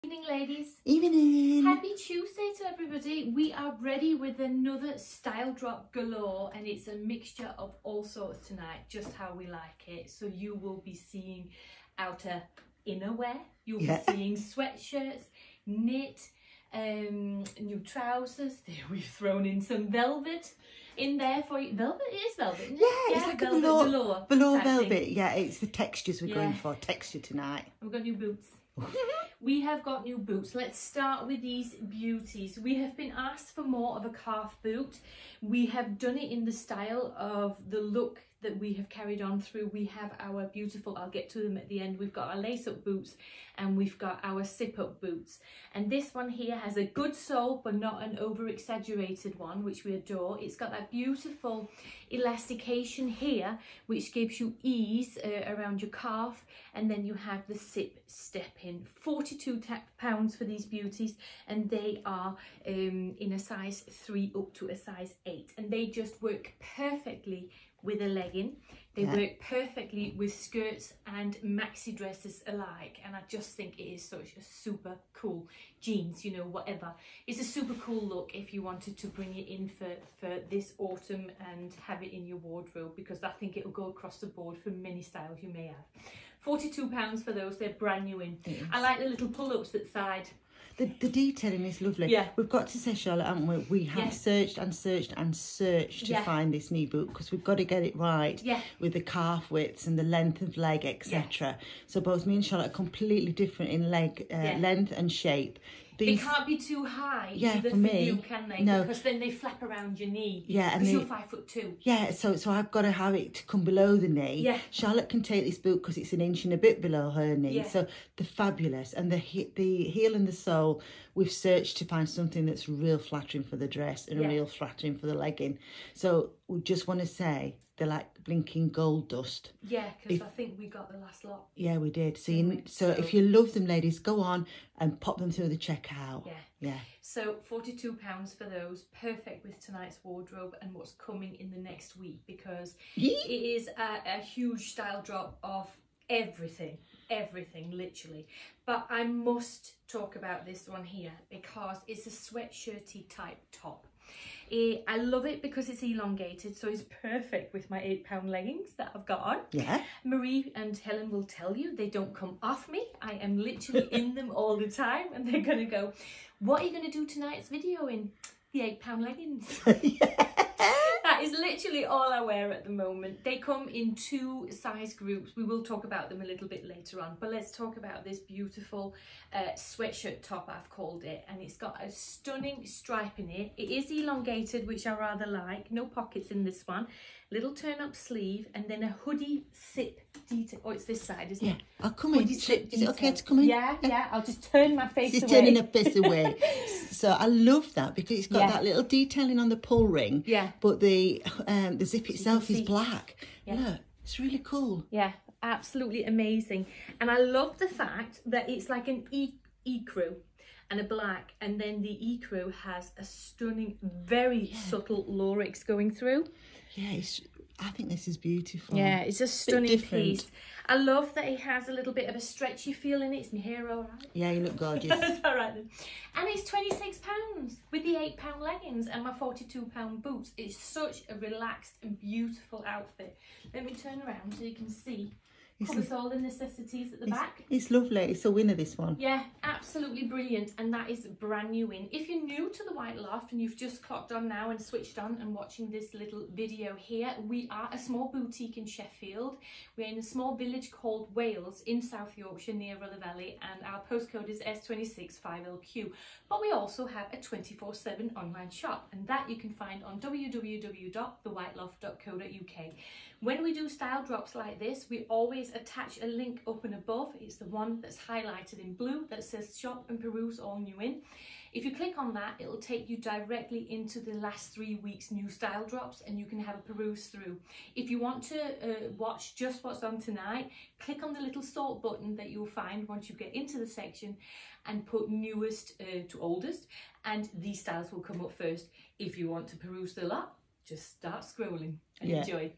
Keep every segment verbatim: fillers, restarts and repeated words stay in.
Evening, ladies. Evening. Happy Tuesday to everybody. We are ready with another style drop galore, and it's a mixture of all sorts tonight, just how we like it. So you will be seeing outer innerwear, you'll yeah. be seeing sweatshirts, knit, um, new trousers. There we've thrown in some velvet in there for you. Velvet, it is velvet, isn't it? Yeah, it's yeah, like velvet, a velour, velour, velour velvet. Thing. Yeah, it's the textures we're yeah. going for. Texture tonight. We've got new boots. We have got new boots. Let's start with these beauties. We have been asked for more of a calf boot. We have done it in the style of the look that we have carried on through. We have our beautiful, I'll get to them at the end, we've got our lace up boots and we've got our zip up boots. And this one here has a good sole but not an over exaggerated one, which we adore. It's got that beautiful elastication here which gives you ease uh, around your calf, and then you have the zip step in. forty-two pounds for these beauties, and they are um, in a size three up to a size eight, and they just work perfectly with a legging. They yeah. work perfectly with skirts and maxi dresses alike, and I just think it is such a super cool jeans, you know, whatever. It's a super cool look if you wanted to bring it in for, for this autumn and have it in your wardrobe, because I think it'll go across the board for many styles you may have. forty-two pounds for those, they're brand new in. Yes. I like the little pull-ups at the side. The, the detailing is lovely. Yeah. We've got to say, Charlotte, haven't we? We have yeah. searched and searched and searched to yeah. find this knee boot, because we've got to get it right yeah. with the calf widths and the length of leg, et cetera. Yeah. So both me and Charlotte are completely different in leg uh, yeah. length and shape. These, they can't be too high yeah, either for, for me, you, can they? No. Because then they flap around your knee. Yeah, because you're five foot two. Yeah, so so I've got to have it to come below the knee. Yeah. Charlotte can take this boot because it's an inch and a bit below her knee. Yeah. So they're fabulous. And the he the heel and the sole, we've searched to find something that's real flattering for the dress and yeah. real flattering for the legging. So we just want to say they're like blinking gold dust. Yeah, because I think we got the last lot. Yeah, we did. So, you, so, so if you love them, ladies, go on and pop them through the checkout. Yeah. Yeah. So forty-two pounds for those, perfect with tonight's wardrobe and what's coming in the next week, because Yee. it is a, a huge style drop of everything, everything, literally. But I must talk about this one here because it's a sweatshirty type top. I love it because it's elongated, so it's perfect with my eight pound leggings that I've got on. Yeah. Marie and Helen will tell you they don't come off me. I am literally in them all the time, and they're going to go, what are you going to do tonight's video in? The eight pound leggings. Yeah. That is literally all I wear at the moment. They come in two size groups. We will talk about them a little bit later on, but let's talk about this beautiful uh, sweatshirt top, I've called it, and it's got a stunning stripe in it. It is elongated, which I rather like. No pockets in this one. Little turn up sleeve, and then a hoodie zip detail. Oh, it's this side, isn't yeah. it? I'll come hoodie in. Is it detail. okay to come in? Yeah, yeah. I'll just turn my face She's away. She's turning her face away. So I love that because it's got yeah. that little detailing on the pull ring. Yeah. But the um, the zip itself is black. Yeah. Look, it's really cool. Yeah, absolutely amazing. And I love the fact that it's like an e ecru and a black, and then the ecru has a stunning, very yeah. subtle Lurex going through. Yeah, it's, I think this is beautiful. Yeah, it's a stunning piece. I love that it has a little bit of a stretchy feel in it. Is my hair all right? Yeah, you look gorgeous. That's all right then. And it's twenty-six pounds with the eight pound leggings and my forty-two pound boots. It's such a relaxed and beautiful outfit. Let me turn around so you can see. Covers all the necessities at the it's, back. It's lovely. It's a winner, this one. Yeah, absolutely brilliant. And that is brand new in. If you're new to the White Loft and you've just clocked on now and switched on and watching this little video here, we are a small boutique in Sheffield. We're in a small village called Wales in South Yorkshire near Rother Valley, and our postcode is S twenty-six five L Q. But we also have a twenty-four seven online shop, and that you can find on w w w dot the white loft dot co dot u k. When we do style drops like this, we always attach a link up and above. It's the one that's highlighted in blue that says shop and peruse all new in. If you click on that, it'll take you directly into the last three weeks new style drops, and you can have a peruse through. If you want to uh, watch just what's on tonight, click on the little sort button that you'll find once you get into the section and put newest uh, to oldest, and these styles will come up first. If you want to peruse the lot, just start scrolling and yeah. enjoy.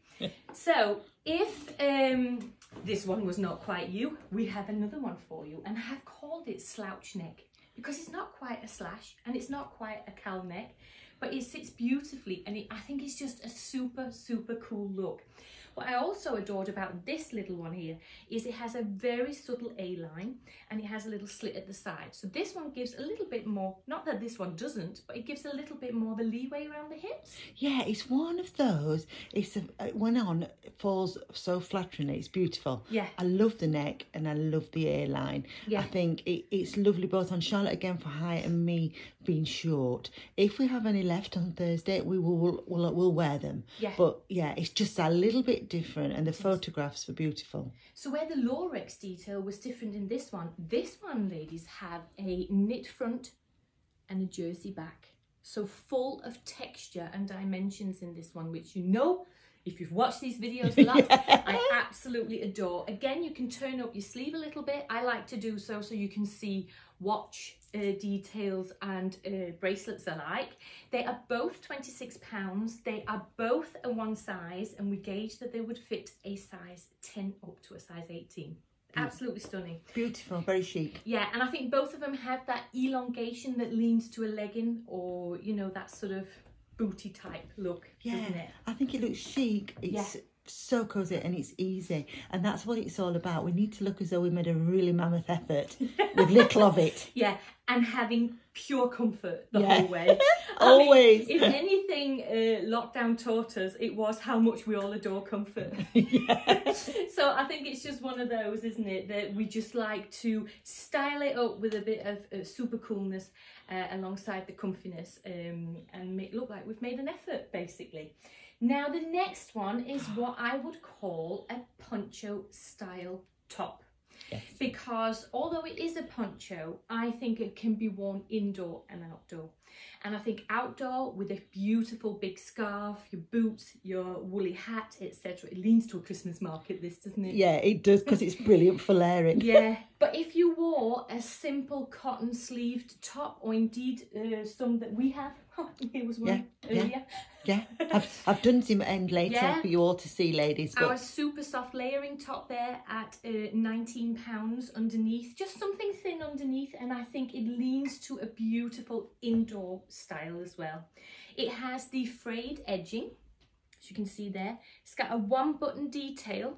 So if um, this one was not quite you, we have another one for you, and I have called it slouch neck because it's not quite a slash and it's not quite a cowl neck, but it sits beautifully, and it, I think it's just a super, super cool look. What I also adored about this little one here is it has a very subtle A-line and it has a little slit at the side. So this one gives a little bit more, not that this one doesn't, but it gives a little bit more the leeway around the hips. Yeah, it's one of those, it's a, it went on, it falls so flatteringly, it's beautiful. Yeah. I love the neck and I love the A-line. Yeah. I think it, it's lovely both on Charlotte again for height and me being short. If we have any left on Thursday, we will we'll, we'll, we'll wear them. Yeah. But yeah, it's just a little bit different, and the photographs were beautiful. So where the Lorex detail was different in this one, this one, ladies, have a knit front and a jersey back. So full of texture and dimensions in this one, which, you know, if you've watched these videos a lot, yeah. I absolutely adore. Again, you can turn up your sleeve a little bit. I like to do so so you can see watch uh, details and uh, bracelets alike. They are both twenty-six pounds. They are both a one size, and we gauged that they would fit a size ten up to a size eighteen. Absolutely stunning. Beautiful, very chic. Yeah, and I think both of them have that elongation that leans to a legging, or, you know, that sort of booty type look, yeah, doesn't it? I think it looks chic. It's yeah. so cosy and it's easy, and that's what it's all about. We need to look as though we made a really mammoth effort with little of it. Yeah, and having pure comfort the yeah. whole way. Always. I mean, if anything, uh, lockdown taught us, it was how much we all adore comfort. Yeah. So I think it's just one of those, isn't it, that we just like to style it up with a bit of uh, super coolness uh, alongside the comfiness, um, and make it look like we've made an effort, basically. Now the next one is what I would call a poncho style top. Yes. Because although it is a poncho, I think it can be worn indoor and outdoor. And I think outdoor with a beautiful big scarf, your boots, your woolly hat, et cetera. It leans to a Christmas market, this, doesn't it? Yeah, it does, because it's brilliant for layering. Yeah, but if you wore a simple cotton sleeved top, or indeed uh, some that we have, oh, here was one yeah, earlier. Yeah, yeah. I've, I've done some end later yeah. for you all to see, ladies. But... Our super soft layering top there at uh, nineteen pounds underneath, just something thin underneath, and I think it leans to a beautiful indoor style as well. It has the frayed edging, as you can see there. It's got a one button detail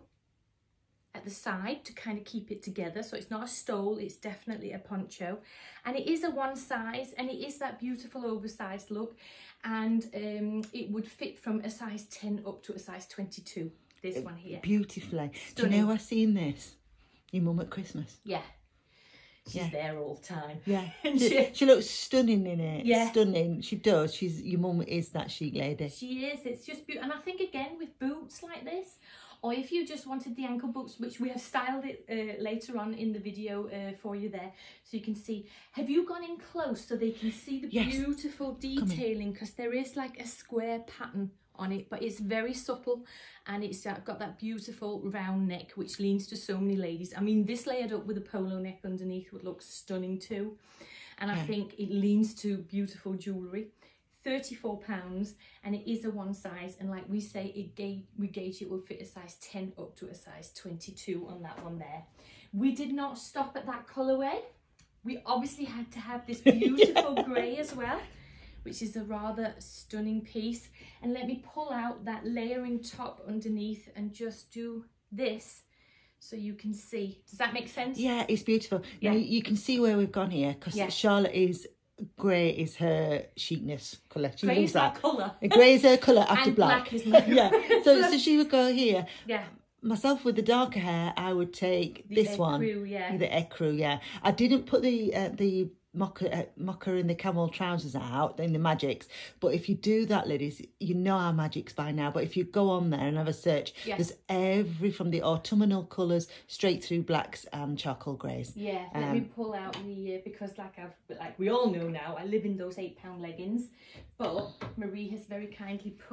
at the side to kind of keep it together, so it's not a stole, it's definitely a poncho, and it is a one size, and it is that beautiful oversized look, and um, it would fit from a size ten up to a size twenty-two, this one here. Beautifully. Stunning. Do you know I've seen this? Your mum at Christmas. Yeah. She's yeah. there all the time. Yeah. And she, she, she looks stunning in it. Yeah. Stunning. She does. She's your mum is that chic lady. She is. It's just beautiful. And I think, again, with boots like this, or if you just wanted the ankle boots, which we have styled it uh, later on in the video uh, for you there, so you can see. Have you gone in close so they can see the yes. beautiful detailing? Because there is like a square pattern on it, but it's very subtle, and it's got that beautiful round neck which leans to so many ladies. I mean, this layered up with a polo neck underneath would look stunning too, and yeah. I think it leans to beautiful jewellery. thirty-four pounds, and it is a one size, and like we say, it gauge, we gauge it will fit a size ten up to a size twenty-two on that one there. We did not stop at that colourway. We obviously had to have this beautiful yeah. grey as well, which is a rather stunning piece. And let me pull out that layering top underneath and just do this so you can see. Does that make sense? Yeah, it's beautiful. Yeah. Now you can see where we've gone here, because yeah. Charlotte is grey is her chicness colour. She grey is that her colour. Grey is her colour after and black. black is my yeah. So so she would go here. Yeah. Myself with the darker hair, I would take the this one. Ecru, yeah. The ecru, yeah. I didn't put the uh, the mocha uh, mocha and the camel trousers out in the magics, but if you do that, ladies, you know our magics by now. But if you go on there and have a search, yeah. there's every from the autumnal colours straight through blacks and charcoal greys. Yeah, um, let me pull out the uh, because like I've like we all know now, I live in those eight pound leggings, but Marie has very kindly put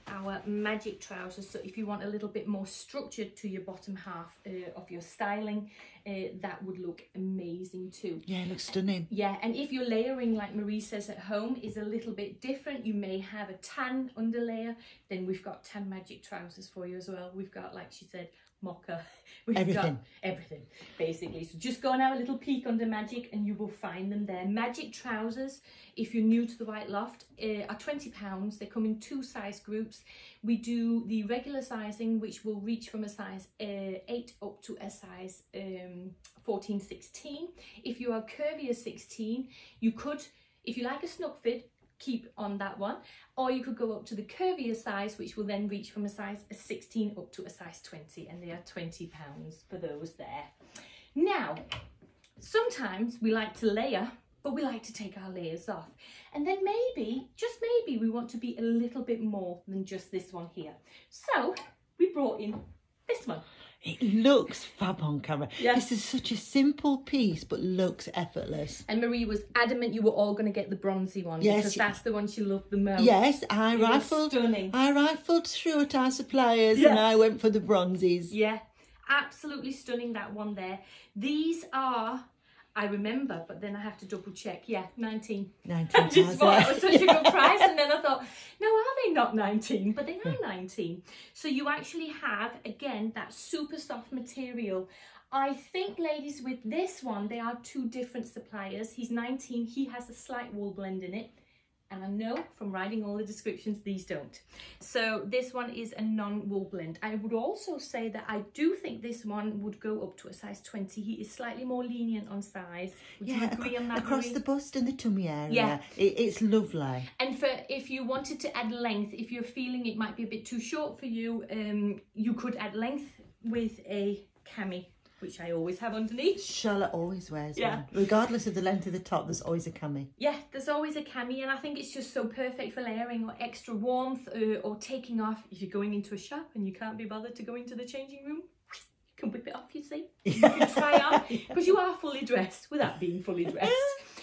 our magic trousers. So if you want a little bit more structure to your bottom half uh, of your styling, uh, that would look amazing too. Yeah, it looks stunning. Yeah, and if your layering, like Marie says at home, is a little bit different, you may have a tan underlayer, then we've got tan magic trousers for you as well. We've got, like she said, mocha. We've everything. got everything, basically. So just go and have a little peek under Magic and you will find them there. Magic trousers, if you're new to the White Loft, uh, are twenty pounds. They come in two size groups. We do the regular sizing, which will reach from a size uh, eight up to a size um, fourteen, sixteen. If you are curvier sixteen, you could, if you like a snug fit, keep on that one, or you could go up to the curvier size, which will then reach from a size sixteen up to a size twenty, and they are twenty pounds for those there. Now, sometimes we like to layer, but we like to take our layers off, and then maybe, just maybe, we want to be a little bit more than just this one here. So we brought in this one. It looks fab on camera. Yeah. This is such a simple piece, but looks effortless. And Marie was adamant you were all going to get the bronzy one, yes, because that's the one she loved the most. Yes, I it rifled. Stunning. I rifled through at our suppliers, yeah. and I went for the bronzies. Yeah, absolutely stunning, that one there. These are, I remember, but then I have to double check. Yeah, nineteen. nineteen. I just thought it was such a good price, and then I thought, no, are they not nineteen? But they are nineteen. So you actually have, again, that super soft material. I think, ladies, with this one, they are two different suppliers. He's nineteen. He has a slight wool blend in it. And I know from writing all the descriptions, these don't. So this one is a non-wool blend. I would also say that I do think this one would go up to a size twenty. He is slightly more lenient on size. Would yeah, you agree on that, across Marie? the bust and the tummy area. Yeah. It, it's lovely. And for if you wanted to add length, if you're feeling it might be a bit too short for you, um, you could add length with a cami, which I always have underneath. Charlotte always wears yeah. one. Regardless of the length of the top, there's always a cami. Yeah, there's always a cami, and I think it's just so perfect for layering or extra warmth, uh, or taking off. If you're going into a shop and you can't be bothered to go into the changing room, you can whip it off, you see. You can try on, because you are fully dressed without being fully dressed.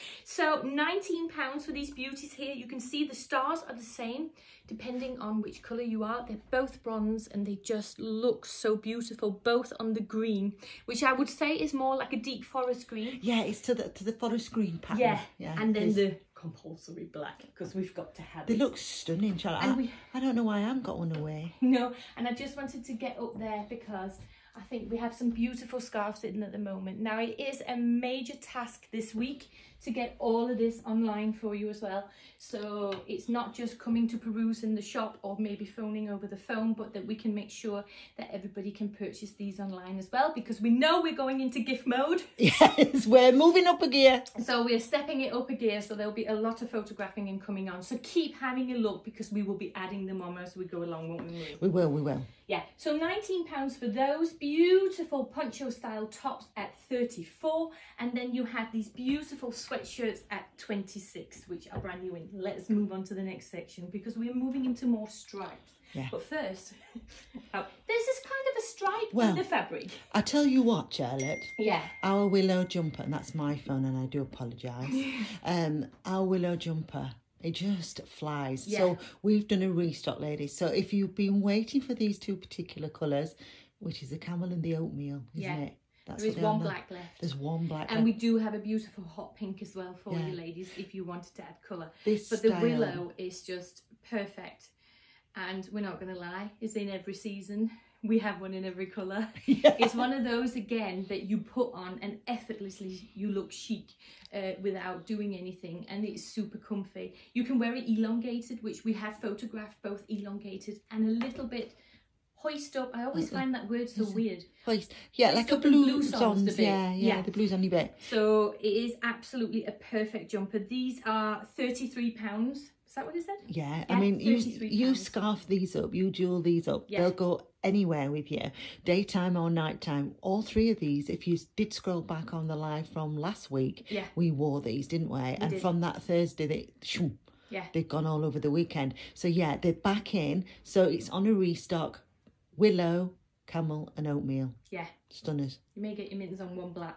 So nineteen pounds for these beauties here. You can see the stars are the same depending on which colour you are. They're both bronze and they just look so beautiful, both on the green, which I would say is more like a deep forest green. Yeah, it's to the to the forest green pattern. Yeah, yeah and then the compulsory black, because we've got to have they it. look stunning, Charlotte. I, we, I don't know why I haven't got one away. No, and I just wanted to get up there because I think we have some beautiful scarves in at the moment. Now, it is a major task this week to get all of this online for you as well. So it's not just coming to peruse in the shop or maybe phoning over the phone, but that we can make sure that everybody can purchase these online as well, because we know we're going into gift mode. Yes, we're moving up a gear. So we're stepping it up a gear, so there'll be a lot of photographing and coming on. So keep having a look, because we will be adding them on as we go along, won't we? We will, we will. Yeah, so nineteen pounds for those beautiful poncho style tops at thirty-four, and then you have these beautiful sweatshirts at twenty-six, which are brand new in. Let's move on to the next section, because we're moving into more stripes. Yeah. But first, oh, there's this kind of a stripe well, in the fabric. I tell you what, Charlotte. Yeah. Our willow jumper, and that's my phone, and I do apologise. um, our willow jumper, it just flies. Yeah. So we've done a restock, ladies. So if you've been waiting for these two particular colours, which is the camel and the oatmeal, isn't yeah. it? That's there is one black left. There's one black and left. we do have a beautiful hot pink as well for yeah. you ladies, if you wanted to add colour. This but style. the willow is just perfect. And we're not going to lie, it's in every season. We have one in every colour. Yeah. It's one of those, again, that you put on and effortlessly you look chic uh, without doing anything. And it's super comfy. You can wear it elongated, which we have photographed both elongated and a little bit hoist up. I always find that word so weird. Hoist. Yeah, hoist like a blue bit. Yeah, yeah, yeah, the blues on your bit. So it is absolutely a perfect jumper. These are thirty-three pounds. Is that what it said? Yeah, yeah I mean, you you scarf these up, you jewel these up. Yeah. They'll go anywhere with you, daytime or nighttime. All three of these, if you did scroll back on the live from last week, yeah. we wore these, didn't we? we and did. From that Thursday, they... Shoo, yeah. they've gone all over the weekend. So yeah, they're back in. So it's on a restock. Willow, camel and oatmeal. Yeah. Stunners. You may get your mittens on one black.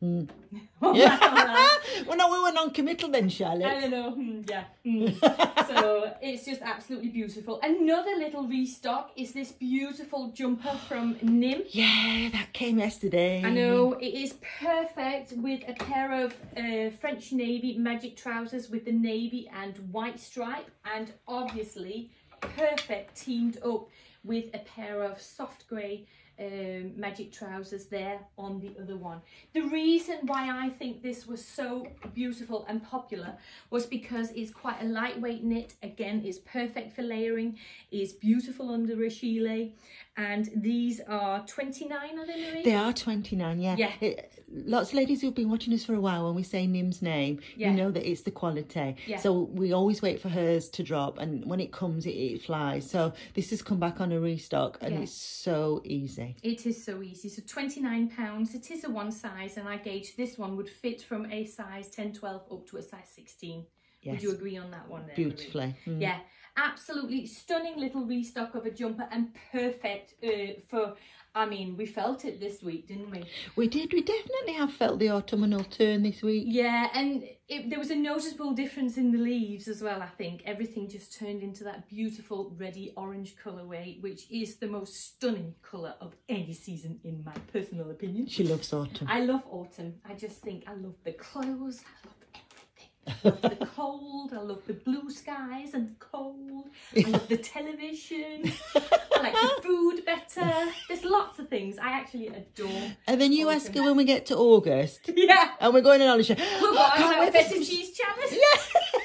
Mm. Oh, Yeah. wow. Well, no, we were non-committal then, I Charlotte. don't know, mm, yeah. Mm. So it's just absolutely beautiful. Another little restock is this beautiful jumper from Nim. Yeah, that came yesterday. I know, it is perfect with a pair of uh, French Navy magic trousers with the navy and white stripe, and obviously perfect teamed up with a pair of soft grey um, magic trousers there on the other one. The reason why I think this was so beautiful and popular was because it's quite a lightweight knit. Again, it's perfect for layering, it's beautiful under a gilet, and these are twenty-nine, are they, Marie? They are twenty-nine, yeah. Yeah. It, lots of ladies who've been watching us for a while, when we say Nim's name, Yeah. you know that it's the quality. Yeah. So we always wait for hers to drop, and when it comes, it, it flies. So this has come back on a restock, and Yeah. it's so easy. It is so easy. So twenty-nine pounds. It is a one size, and I gauged this one would fit from a size ten, twelve up to a size sixteen. Yes. Would you agree on that one there, Marie? Beautifully. Mm. Yeah, absolutely stunning little restock of a jumper, and perfect uh, for, I mean, we felt it this week, didn't we? We did. We definitely have felt the autumnal turn this week. Yeah, and it, there was a noticeable difference in the leaves as well, I think. Everything just turned into that beautiful reddy orange colourway, which is the most stunning colour of any season, in my personal opinion. She loves autumn. I love autumn. I just think I love the clothes, I love everything. I love the cold, I love the blue skies and the cold, I love the television, I like the food better. There's lots of things I actually adore. And then you autumn. ask her when we get to August, Yeah. and we're going on holiday. We're going on a feta cheese challenge. Yeah.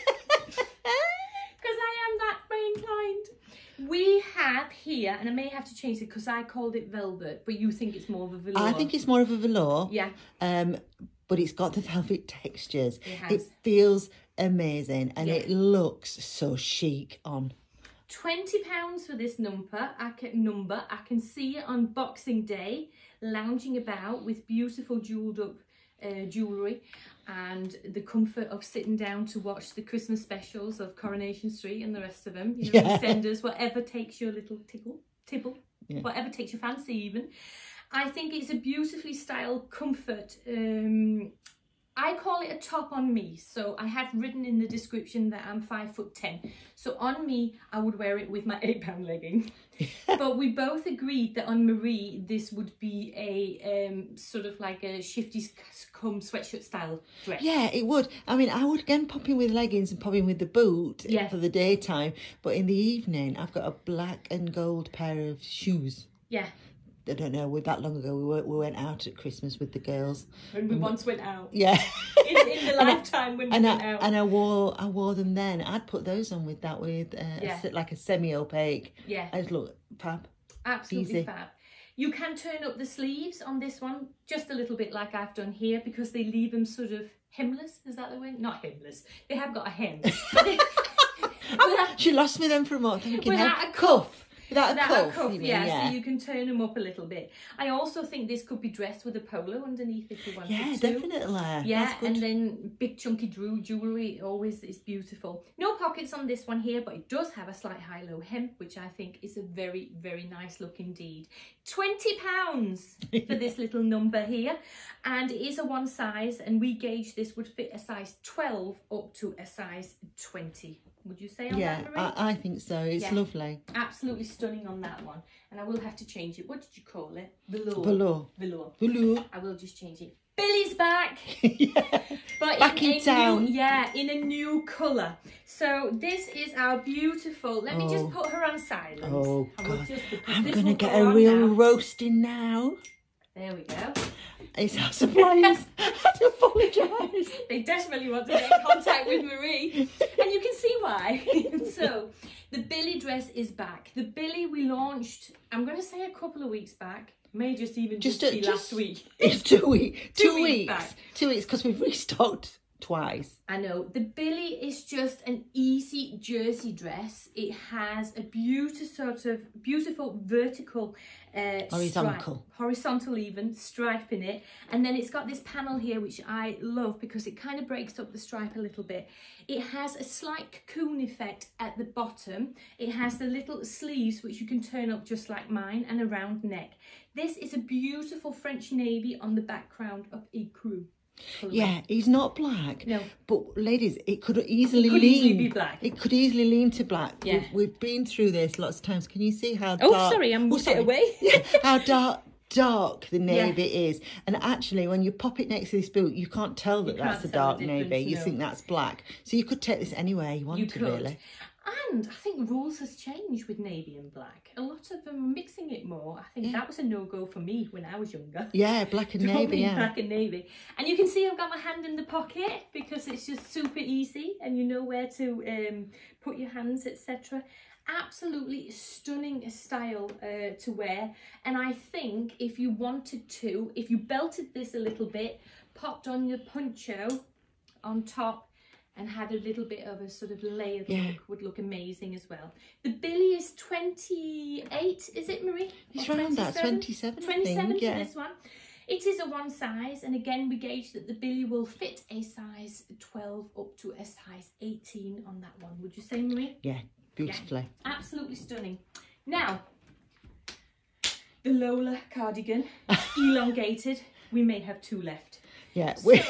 Because I am that way inclined. We have here, and I may have to change it because I called it velvet, but you think it's more of a velour. I think it's more of a velour. Yeah. Um, but it's got the velvet textures. It has. It feels amazing, and Yeah. it looks so chic on. twenty pounds for this number. I can, number. I can see it on Boxing Day, lounging about with beautiful jewelled up uh, jewellery, and the comfort of sitting down to watch the Christmas specials of Coronation Street and the rest of them. You know, Yeah. EastEnders, whatever takes your little tickle, tibble, Yeah. whatever takes your fancy even. I think it's a beautifully styled comfort. Um, I call it a top on me. So I have written in the description that I'm five foot ten. So on me, I would wear it with my eight pound legging. But we both agreed that on Marie, this would be a um, sort of like a shifty come sweatshirt style dress. Yeah, it would. I mean, I would again pop in with leggings and pop in with the boot Yeah. for the daytime. But in the evening, I've got a black and gold pair of shoes. Yeah. I don't know, we that long ago, we went, we went out at Christmas with the girls. When we once went out. Yeah. In, in the lifetime when we and went I, out. And I wore I wore them then. I'd put those on with that, with uh, Yeah. a, se- like a semi-opaque. Yeah. I just look fab. Absolutely Easy. fab. You can turn up the sleeves on this one just a little bit like I've done here, because they leave them sort of hemless. Is that the way? Not hemless. They have got a hem. But they- without, She lost me then for a moment. Thinking, without hey, a cuff. Without a Without cuff. a cuff, you mean, yeah, yeah. so you can turn them up a little bit. I also think this could be dressed with a polo underneath if you wanted Yeah, to. definitely. Yeah, That's good. and then big chunky drew jewellery always is beautiful. No pockets on this one here, but it does have a slight high-low hem, which I think is a very, very nice look indeed. twenty pounds for this little number here, and it is a one size, and we gauge this would fit a size twelve up to a size twenty. Would you say on Yeah, that, Marie? I, I think so. It's Yeah. lovely. Absolutely stunning on that one. And I will have to change it. What did you call it? Velour. Velour. Velour. Velour. I will just change it. Billy's back. Yeah. But Back in, in a town. New, yeah, in a new colour. So this is our beautiful. Let me Oh. just put her on silent. Oh, I will God. just- because I'm this going to will get go a on real now. roasting now. There we go. It's a surprise. I do apologise. They desperately want to get in contact with Marie, and you can see why. So the Billy dress is back. The Billy we launched, I'm going to say a couple of weeks back. May just even just, Just a- be just- last week. It's two weeks. Two Two, weeks weeks. back. Two weeks because we've restocked twice. I know. The Billy is just an easy jersey dress. It has a beautiful sort of beautiful vertical uh, horizontal stripe, horizontal even stripe in it, and then it's got this panel here which I love because it kind of breaks up the stripe a little bit. It has a slight cocoon effect at the bottom. It has the little sleeves which you can turn up just like mine, and a round neck. This is a beautiful French navy on the background of ecru. Yeah, he's not black. No. But ladies, it could easily it could lean. Easily be black. It could easily lean to black. Yeah. We've, we've been through this lots of times. Can you see how Oh, dark... sorry, I'm oh, moved it away. Yeah, how dark dark the navy Yeah. is. And actually, when you pop it next to this boot, you can't tell that You that's can't a tell dark the navy. difference, You no. think that's black. So you could take this anywhere you want You to, could. really. And I think rules has changed with navy and black. A lot of them are mixing it more. I think Yeah. that was a no-go for me when I was younger. Yeah, black and Don't navy, mean yeah. black and navy. And you can see I've got my hand in the pocket because it's just super easy and you know where to um, put your hands, et cetera. Absolutely stunning style uh, to wear. And I think if you wanted to, if you belted this a little bit, popped on your poncho on top, and had a little bit of a sort of layered Yeah. look, would look amazing as well. The Billy is twenty-eight, is it, Marie? It's Or around that, twenty-seven, I twenty-seven think, for yeah. this one. It is a one size, and again we gauge that the Billy will fit a size twelve up to a size eighteen on that one. Would you say, Marie? Yeah, beautifully. Yeah, absolutely stunning. Now, the Lola cardigan, elongated. We may have two left. Yeah, we,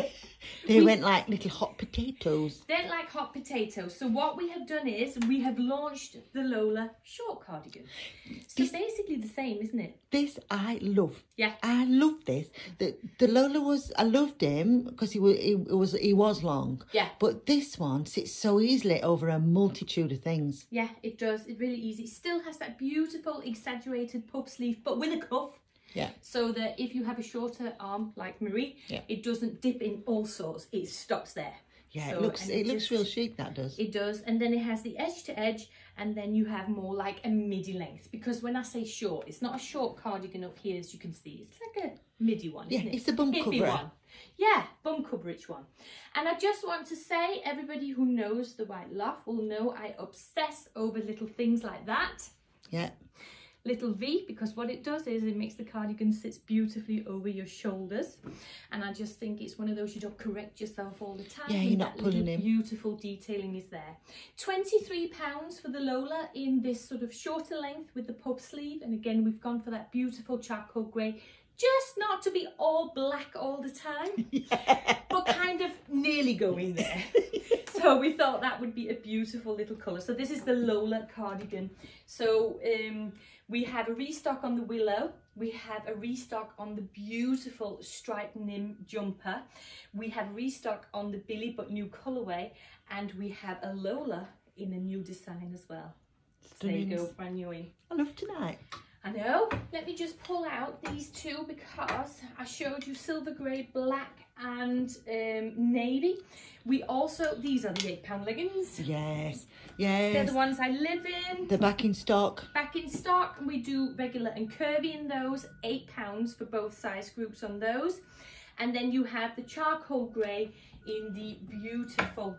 they we- went like little hot potatoes. They're like hot potatoes. So what we have done is we have launched the Lola short cardigan. So This- basically the same, isn't it? This I love. Yeah. I love this. The the Lola was I loved him because he was he was he was long. Yeah. But this one sits so easily over a multitude of things. Yeah, it does. It's really easy. Still has that beautiful exaggerated puff sleeve, but with a cuff. Yeah. So that if you have a shorter arm like Marie, Yeah. it doesn't dip in all sorts. It stops there. Yeah, So- it looks and it, looks just- real chic, that does. It does, and then it has the edge to edge, and then you have more like a midi length. Because when I say short, it's not a short cardigan up here, as you can see. It's like a midi one, Yeah, isn't it? it's a bum Hippie cover. one. Yeah, bum coverage one. And I just want to say, everybody who knows the White Loft will know I obsess over little things like that. Yeah. Little V, because what it does is it makes the cardigan sits beautifully over your shoulders, and I just think it's one of those you don't correct yourself all the time. Yeah, and you're not that pulling little in. beautiful detailing is there. twenty-three pounds for the Lola in this sort of shorter length with the puff sleeve, and again we've gone for that beautiful charcoal grey, just not to be all black all the time, Yeah. but kind of nearly going there. So we thought that would be a beautiful little colour. So this is the Lola cardigan. So um, we have a restock on the Willow. We have a restock on the beautiful striped Nim jumper. We have restock on the Billy, but new colourway. And we have a Lola in a new design as well. There you go, brand new in. I love tonight. I know. Let me just pull out these two because I showed you silver grey, black and um, navy. We also, these are the eight pound leggings. Yes. They're Yes. the ones I live in. They're back in stock. Back in stock. We do regular and curvy in those. eight pounds for both size groups on those. And then you have the charcoal grey in the beautiful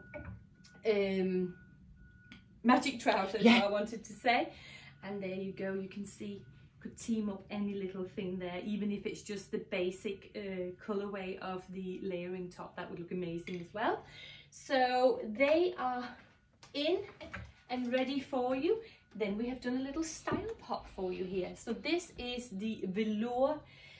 um, magic trousers, Yeah. I wanted to say. And there you go, you can see, could team up any little thing there, even if it's just the basic uh, colourway of the layering top. That would look amazing as well. So they are in and ready for you. Then we have done a little style pop for you here. So this is the velour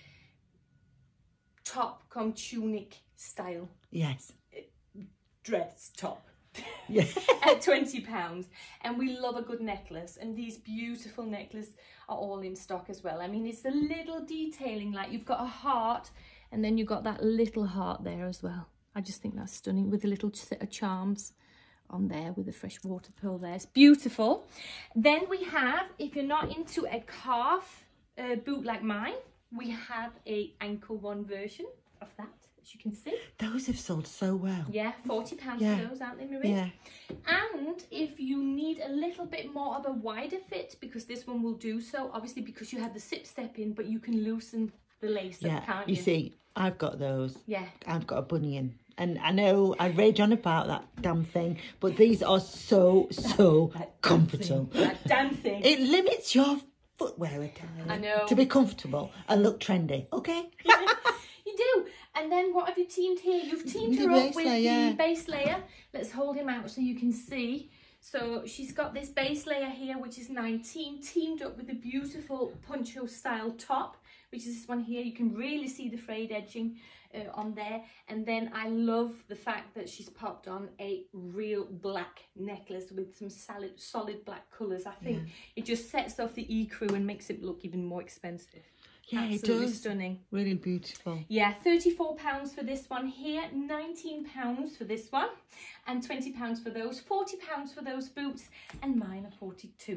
top come tunic style Yes. dress top. Yeah. At twenty pounds, and we love a good necklace, and these beautiful necklaces are all in stock as well. I mean, it's the little detailing, like you've got a heart and then you've got that little heart there as well. I just think that's stunning with the little set of charms on there with the fresh water pearl there. It's beautiful. Then we have, if you're not into a calf uh, boot like mine, we have a ankle one version of that, as you can see. Those have sold so well. Yeah, forty pounds Yeah. for those, aren't they, Marie? Yeah. And if you need a little bit more of a wider fit, because this one will do so, obviously because you have the zip step in, but you can loosen the lace Yeah. up, can't You you? see, I've got those. Yeah. I've got a bunion And I know I rage on about that damn thing, but these are so, so that comfortable. Thing, that damn thing. It limits your footwear, darling, I know. to be comfortable and look trendy, okay? You do. And then what have you teamed here? You've teamed The her base up with layer. the base layer. Let's hold him out so you can see. So she's got this base layer here, which is nineteen, teamed up with a beautiful poncho style top, which is this one here. You can really see the frayed edging uh, on there. And then I love the fact that she's popped on a real black necklace with some solid, solid black colours. I think yeah. it just sets off the ecru and makes it look even more expensive. Yeah, Absolutely it does. Stunning. Really beautiful. Yeah, thirty-four pounds for this one here, nineteen pounds for this one, and twenty pounds for those, forty pounds for those boots, and mine are forty-two.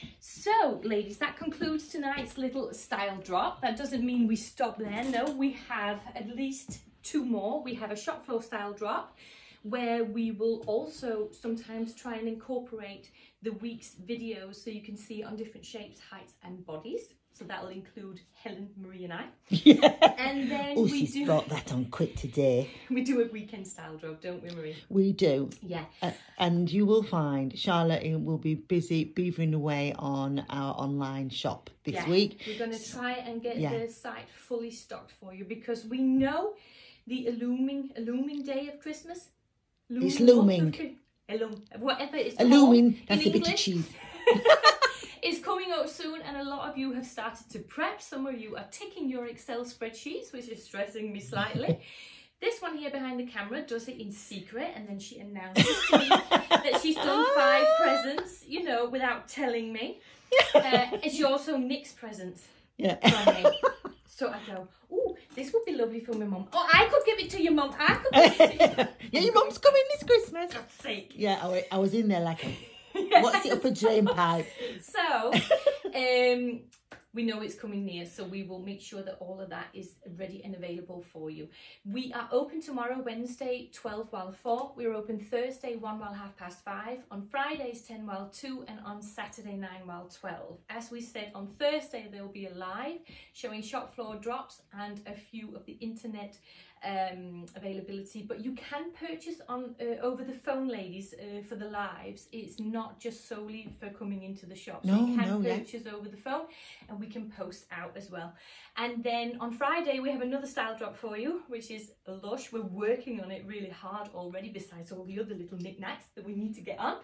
So, ladies, that concludes tonight's little style drop. That doesn't mean we stop there. No, we have at least two more. We have a shop floor style drop, where we will also sometimes try and incorporate the week's videos so you can see on different shapes, heights, and bodies. So that will include Helen, Marie and I. Yeah. And then oh, we she's do... got that on quick today. We do a weekend style drop, don't we, Marie? We do. Yeah. Uh, and you will find Charlotte will be busy beavering away on our online shop this yeah. week. We're going to try and get yeah. the site fully stocked for you, because we know the illuming, illuming day of Christmas. Looming it's looming. Illum, whatever it's Illuming, called that's in a bit of English. cheese. It's coming up soon, and a lot of you have started to prep. Some of you are ticking your Excel spreadsheets, which is stressing me slightly. This one here behind the camera does it in secret, and then she announces to me that she's done five presents, you know, without telling me. Uh, and she also nicks presents yeah. from me. So I go, oh, this would be lovely for my mum. Oh, I could give it to your mum. I could give it to you. Yeah, your mum's coming this Christmas. For God's sake. Yeah, I, I was in there like a... Yes. What's it up a drain pipe? So, um, we know it's coming near, so we will make sure that all of that is ready and available for you. We are open tomorrow, Wednesday, twelve while four. We're open Thursday, one while half past five. On Fridays, ten while two, and on Saturday, nine while twelve. As we said, on Thursday, there will be a live showing shop floor drops and a few of the internet um availability, but you can purchase on uh, over the phone, ladies, uh, for the lives. It's not just solely for coming into the shop, so no, you can no, purchase yeah. over the phone, and we can post out as well. And then on Friday we have another style drop for you, which is Lush. We're working on it really hard already, besides all the other little knickknacks that we need to get on.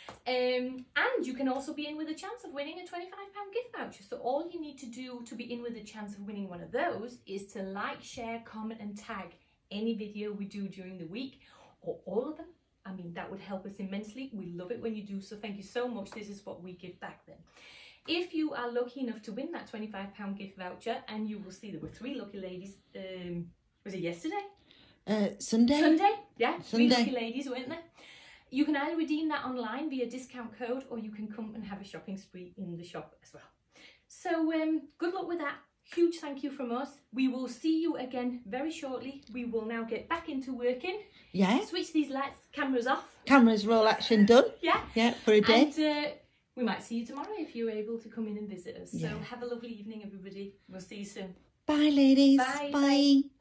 Um, and you can also be in with a chance of winning a twenty-five pound gift voucher. So all you need to do to be in with a chance of winning one of those is to like, share, comment and tag any video we do during the week, or all of them. I mean, that would help us immensely. We love it when you do, so thank you so much. This is what we give back then. If you are lucky enough to win that twenty-five pound gift voucher, and you will see there were three lucky ladies, um, was it yesterday? Uh, Sunday. Sunday, yeah, Sunday. Three lucky ladies, weren't there? You can either redeem that online via discount code, or you can come and have a shopping spree in the shop as well. So um, good luck with that. Huge thank you from us. We will see you again very shortly. We will now get back into working. Yeah. Switch these lights, cameras off. Cameras roll action done. Yeah. Yeah, for a day. And uh, we might see you tomorrow if you're able to come in and visit us. Yeah. So have a lovely evening, everybody. We'll see you soon. Bye, ladies. Bye. Bye.